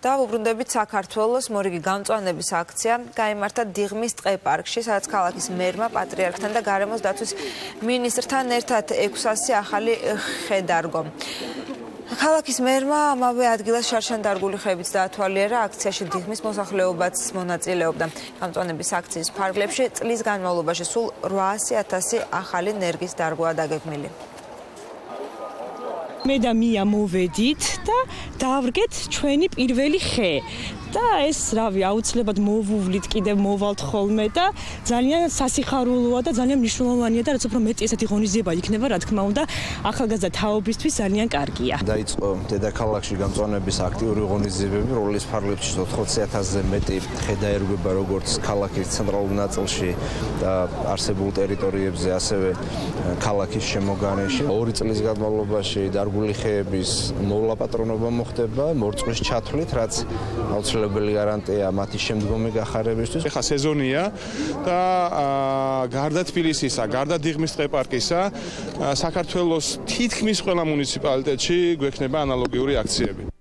დავუბრუნდებით საქართველოს მორიგი გამწვანების აქცია გაიმართა დიღმის ტყე-პარკში, სადაც ქალაქის მერმა, პატრიარქთან და გარემოს დაცვის მინისტრთან ერთად 600 ახალი ხე დარგო. ქალაქის მერმა ამავე ადგილას შარშანდარგული ხეებით დაათვალიერა, აქციაში დიღმის მოსახლეობაც მონაწილეობდა. გამწვანების აქციის ფარგლებში წლის განმავლობაში სულ 800,000 ახალი ნერგის დარგოა დაგეგმილი. მე და მია მოვედით და დავრგეთ ჩვენი პირველი ხე. და ეს რავი, აუცილებლად მოვუვლით, კიდევ მოვალთ ხოლმე და ძალიან სასიხარულოა და ძალიან მნიშვნელოვანია და რაც უფრო მეტი ესეთი ღონისძიება იქნება, რა თქმა უნდა, ახალგაზრდა თაობისთვის ძალიან კარგია. დაიწყო დედაქალაქში გამწვანების აქტიური ღონისძიებები, რომლის ფარგლებში 80,000-ზე მეტი ხე დაერგვება როგორც ქალაქის ცენტრალურ ნაწილში და არსებულ ტერიტორიებზე, ასევე ქალაქის შემოგარენში. 2 წლის განმავლობაში დარგული ხეების მოვლაპატრონობა მოხდება მორწყვის ჩათვლით, რაც აუცილებელი გარანტია მათი შემდგომი გახარებისთვის. ეხლა სეზონია და გარდა თბილისისა, გარდა დიღმის ტყე-პარკისა, საქართველოს თითქმის ყველა მუნიციპალიტეტში გვექნება ანალოგიური აქციები.